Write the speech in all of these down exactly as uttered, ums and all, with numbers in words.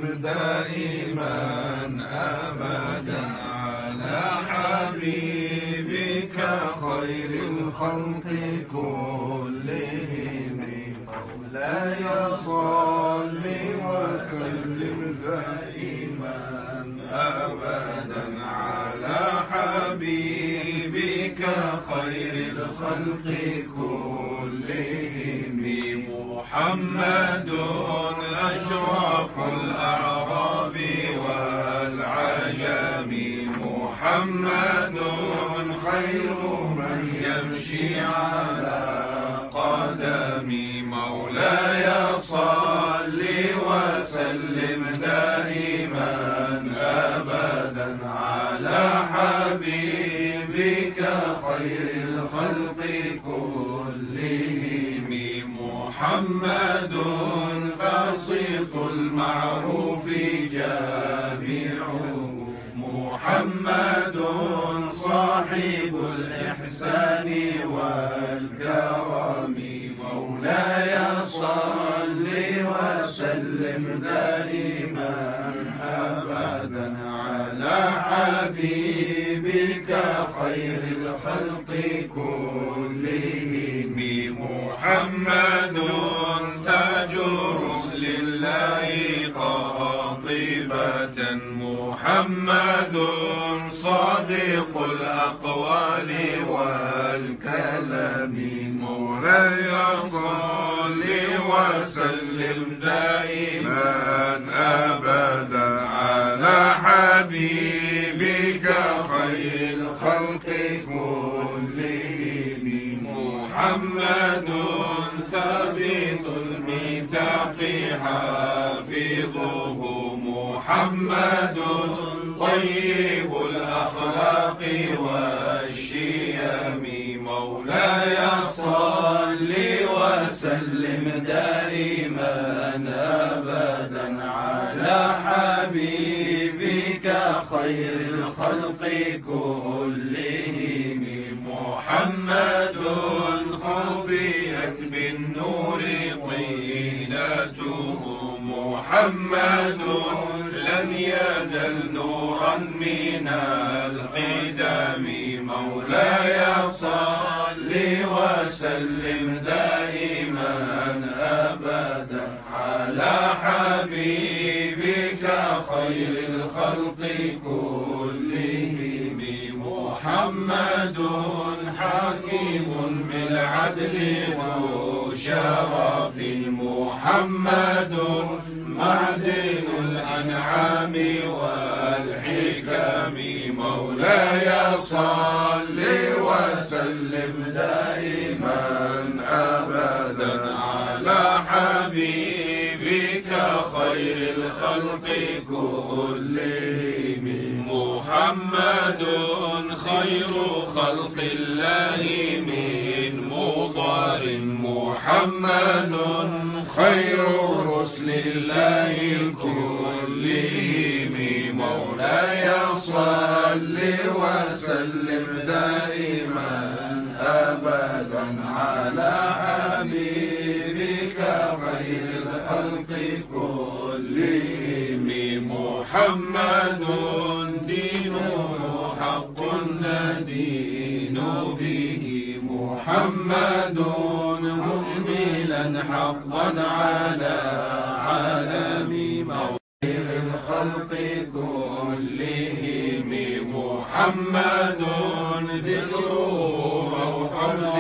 دائما أبدا على حبيبك خير الخلق كلهم. مولاي صل وسلم دائما أبدا على حبيبك خير الخلق كلهم. محمد أشرف الأعراب والعجم، محمد خير من يمشي على قدمي. مولاي صل وسلم دائما أبدا على حبيبك خير الخلق كلهم. محمد فصيح المعروف جامعه، محمد صاحب الإحسان والكرم. مولاي صل وسلم دائما أبدا على حبيبك خير الخلق كلهم. محمد تاج رسل الله قاطبة، محمد صادق الأقوال والكلام. مولاي صل وسلم دائما أبدا على حبيبك خير الخلق كلهم. محمد ثابت الميثاق حافظه، محمد طيب الأخلاق والشيم. مولاي صل وسلم دائما أبدا على حبيبك خير الخلق كلهم. محمد خبيت بالنور طينته، محمد لم يزل نورا من القدم. مولاي صل وسلم دائما أبدا على حبيبك خير الخلق كلهم. محمد حكيم بالعدل ذو شرف، محمد معدن الأنعام والحكم. مولاي صل وسلم دائما أبدا على حبيبك خير الخلق كلهم. محمد خير خلق الله من مضر، محمد خير رسل الله كلهم. مولاي صل وسلم دائما أبدا على حبيبك خير الخلق كلهم. محمد دينه حق ندين به، محمد مجملا حقا على عالم خير الخلق كلهم. محمد ذكره روح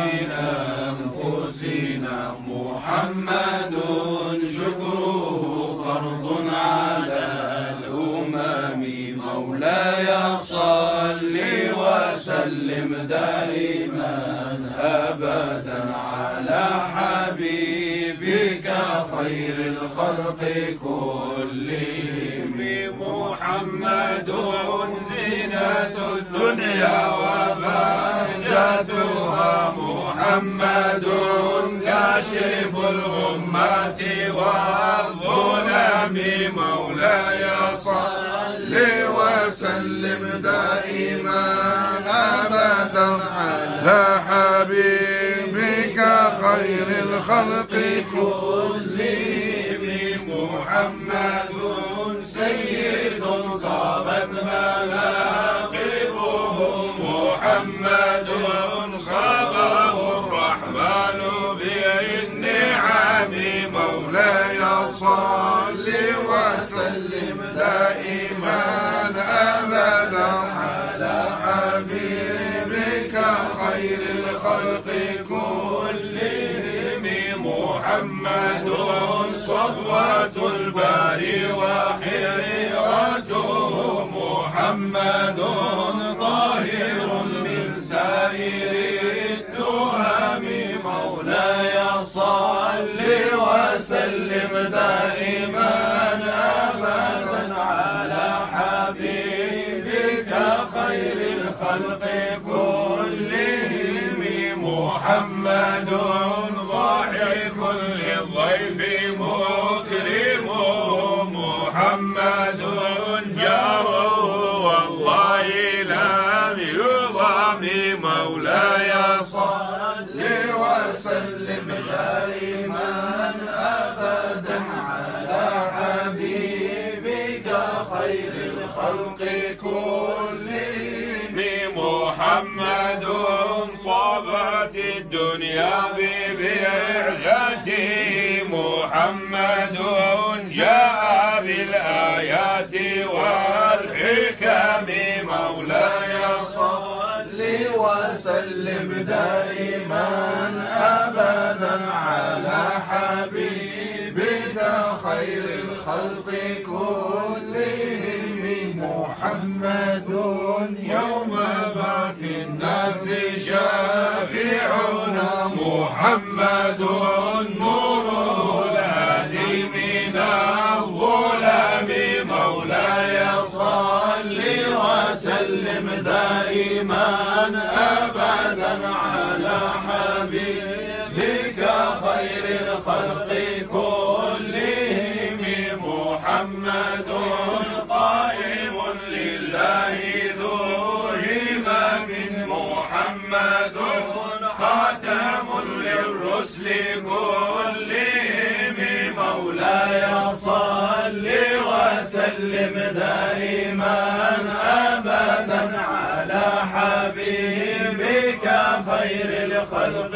لأنفسنا، محمد شكره فرض على الأمم. مولاي صل وسلم دائما أبدا على حبيبك خير الخلق كلهم. محمد زينة الدنيا وبهجتها، محمد كاشف الغمات والظلم. مولاي صل وسلم دائما أبدا على حبيبك خير الخلق كلهم. محمد محمد طاهر من سائر التهم مولاي صل وسلم دائما أبدا على حبيبك خير الخلق كلهم محمد ضاحك للضيف مكرم محمد جار والله لم يضام مولاي صل وسلم دائما أبدا على حبيبك خير الخلق كلهم محمد صابت الدنيا ببعثته محمد جاء بالآيات والحكم مولاي صل وسلم دائما أبدا على حبيبك خير الخلق كلهم محمد يوم بعث الناس شافعنا محمد نور الهادي من الظلم مولاي صل وسلم دائما أبدا على حبيبك خير الخلق كلهم محمد قائم لله ذو همم محمد خاتم للرسل كلهم مولاي صل وسلم دائما أبدا على حبيبك خير الخلق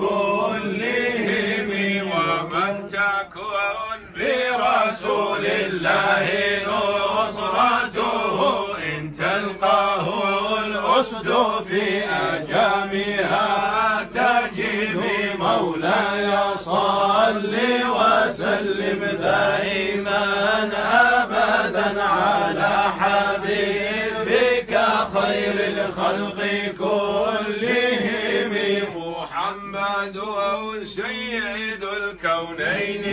كلهم ومن تكن برسول الله نصرته إن تلقاه الأسد في أجامها تجب مولاي صل وسلم دائما أبدا على حبيبك خير الخلق كلهم محمد سيد الكونين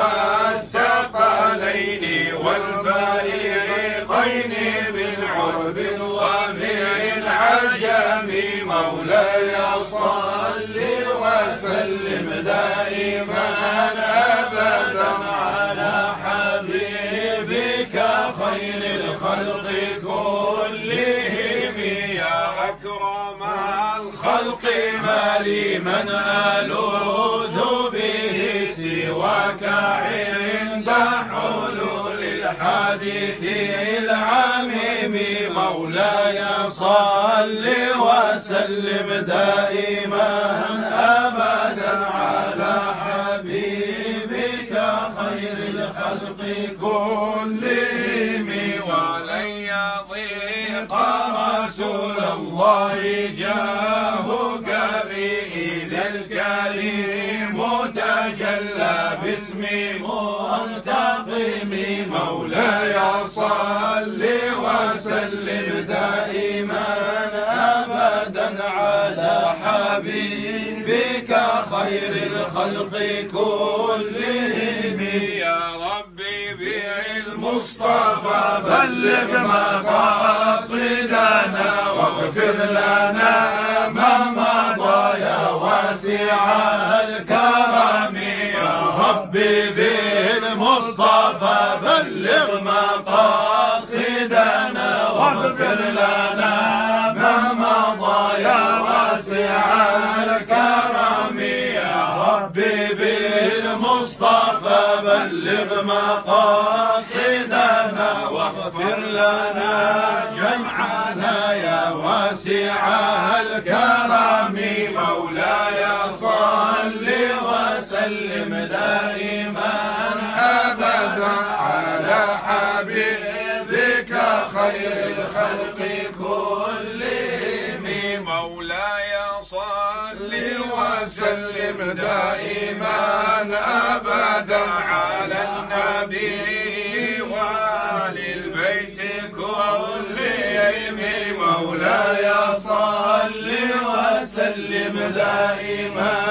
والثقلين والفريقين بالعرب ومن العجم مولاي صل وسلم دائما أبدا على حبيبك خير الخلق كلهم يا أكرم الخلق ما لي من ألوذ به سواك عند حلول الحادث العميم مولاي صل وسلم دائما أبدا على حبيبك خير الخلق كلهم ولن يضيق رسول الله جاهك بإذ الكريم تجلى باسم منتقم مولاي صل وسلم دائما أبدا على حبيبك خير الخلق كلهم يا ربي بالمصطفى بلغ مقاصدنا واغفر لنا ما مضى يا واسع الكرم يا ربي بالمصطفى بلغ مقاصدنا واغفر لنا ما مضى يا واسع الكرم يا ربي بالمصطفى بلغ مقاصدنا واغفر لنا جمعنا يا واسع الكرم مولاي صل وسلم دائما أبدا على حبيبك خير الخلق كلهم مولاي صل وسلم دائما أبدا على النبي وآل البيت كلهم دائما